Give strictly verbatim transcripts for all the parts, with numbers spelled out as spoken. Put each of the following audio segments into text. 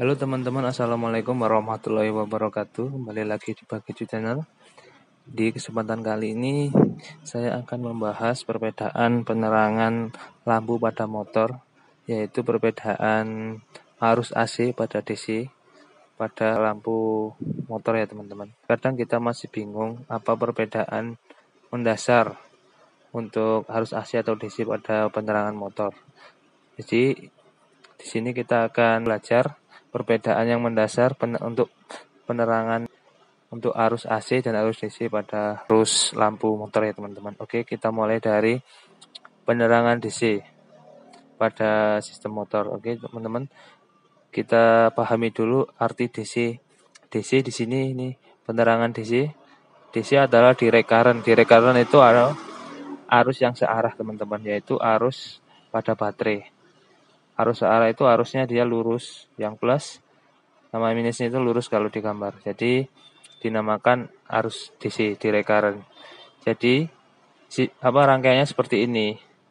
Halo teman-teman, assalamualaikum warahmatullahi wabarakatuh. Kembali lagi di Bagicu Channel. Di kesempatan kali ini saya akan membahas perbedaan penerangan lampu pada motor, yaitu perbedaan arus A C pada D C pada lampu motor ya teman-teman. Kadang kita masih bingung apa perbedaan mendasar untuk arus A C atau D C pada penerangan motor. Jadi di sini kita akan belajar perbedaan yang mendasar pen untuk penerangan untuk arus A C dan arus D C pada arus lampu motor ya teman-teman. Oke, kita mulai dari penerangan D C pada sistem motor. Oke, teman-teman, kita pahami dulu arti D C. D C di sini ini penerangan D C. D C adalah direct current. Direct current itu adalah arus yang searah teman-teman, yaitu arus pada baterai. Arus searah itu arusnya dia lurus, yang plus sama minusnya itu lurus kalau digambar. Jadi dinamakan arus D C, direct current. Jadi si, apa rangkaiannya seperti ini.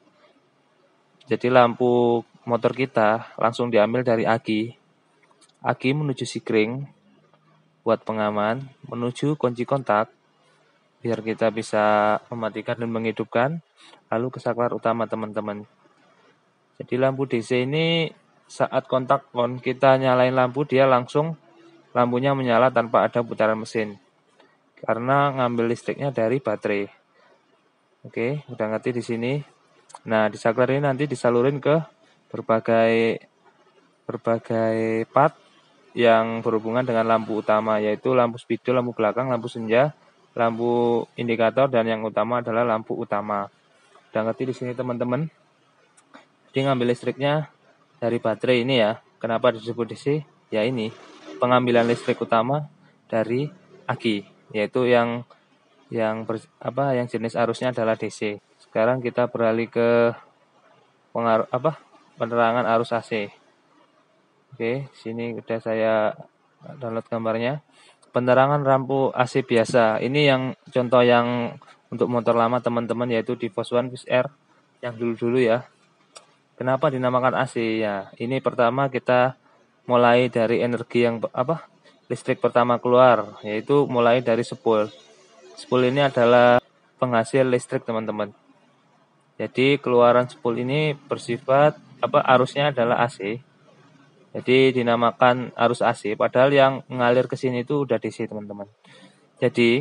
Jadi lampu motor kita langsung diambil dari aki. Aki menuju sikring buat pengaman, menuju kunci kontak biar kita bisa mematikan dan menghidupkan, lalu ke saklar utama teman-teman. Jadi lampu D C ini saat kontak on kita nyalain lampu, dia langsung lampunya menyala tanpa ada putaran mesin. Karena ngambil listriknya dari baterai. Oke, udah ngerti di sini. Nah, di saklar ini nanti disalurin ke berbagai berbagai part yang berhubungan dengan lampu utama, yaitu lampu spidol, lampu belakang, lampu senja, lampu indikator, dan yang utama adalah lampu utama. Udah ngerti di sini teman-teman? Jadi ngambil listriknya dari baterai ini ya. Kenapa disebut D C? Ya ini, pengambilan listrik utama dari aki, yaitu yang yang ber, apa yang jenis arusnya adalah D C. Sekarang kita beralih ke pengaruh apa? Penerangan arus A C. Oke, sini udah saya download gambarnya. Penerangan lampu A C biasa. Ini yang contoh yang untuk motor lama teman-teman, yaitu di Fos One Fis R yang dulu-dulu ya. Kenapa dinamakan A C? Ya, ini pertama kita mulai dari energi yang apa? Listrik pertama keluar, yaitu mulai dari spool. Spool ini adalah penghasil listrik, teman-teman. Jadi keluaran spool ini bersifat apa? Arusnya adalah A C. Jadi dinamakan arus A C, padahal yang mengalir ke sini itu udah D C, teman-teman. Jadi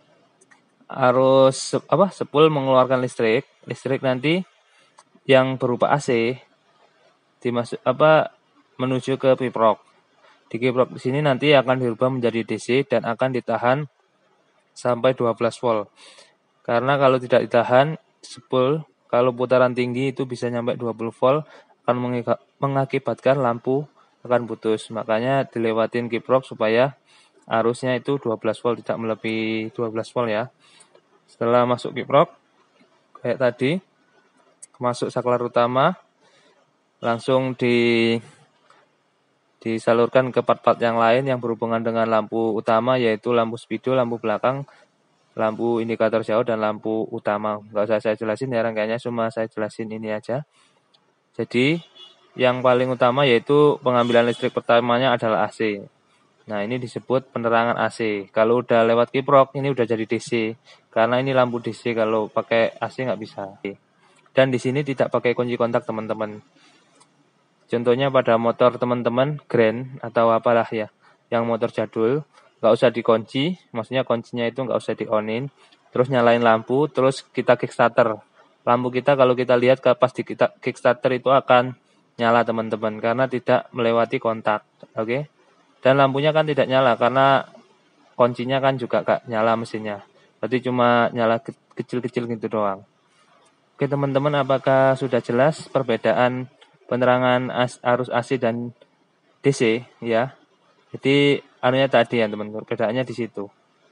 arus apa? Spool mengeluarkan listrik, listrik nanti yang berupa A C dimasuk apa menuju ke kiprok. Di kiprok di sini nanti akan dirubah menjadi D C dan akan ditahan sampai dua belas volt. Karena kalau tidak ditahan, spool kalau putaran tinggi itu bisa sampai dua puluh volt, akan mengakibatkan lampu akan putus. Makanya dilewatin kiprok supaya arusnya itu dua belas volt, tidak melebihi dua belas volt ya. Setelah masuk kiprok kayak tadi, masuk saklar utama, langsung di disalurkan ke part-part yang lain yang berhubungan dengan lampu utama, yaitu lampu spidol, lampu belakang, lampu indikator jauh, dan lampu utama. Nggak usah saya jelasin ya rangkaiannya, cuma saya jelasin ini aja. Jadi yang paling utama yaitu pengambilan listrik pertamanya adalah A C. Nah, ini disebut penerangan A C. Kalau udah lewat kiprok, ini udah jadi D C. Karena ini lampu D C, kalau pakai A C nggak bisa. Dan di sini tidak pakai kunci kontak, teman-teman. Contohnya pada motor teman-teman Grand atau apalah ya, yang motor jadul, nggak usah dikunci, maksudnya kuncinya itu nggak usah di-onin, terus nyalain lampu, terus kita kickstarter. Lampu kita kalau kita lihat pas di kita kickstarter itu akan nyala, teman-teman, karena tidak melewati kontak. Oke? Dan lampunya kan tidak nyala karena kuncinya kan juga nggak nyala mesinnya. Berarti cuma nyala kecil-kecil gitu doang. Oke teman-teman, apakah sudah jelas perbedaan penerangan arus A C dan D C ya? Jadi anunya tadi ya teman-teman, perbedaannya di situ.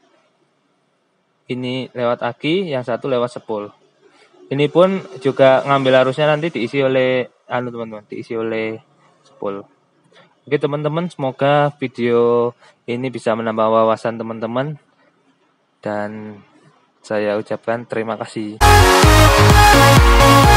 Ini lewat aki, yang satu lewat spool. Ini pun juga ngambil arusnya nanti diisi oleh anu teman-teman, diisi oleh spool. Oke teman-teman, semoga video ini bisa menambah wawasan teman-teman, dan saya ucapkan terima kasih.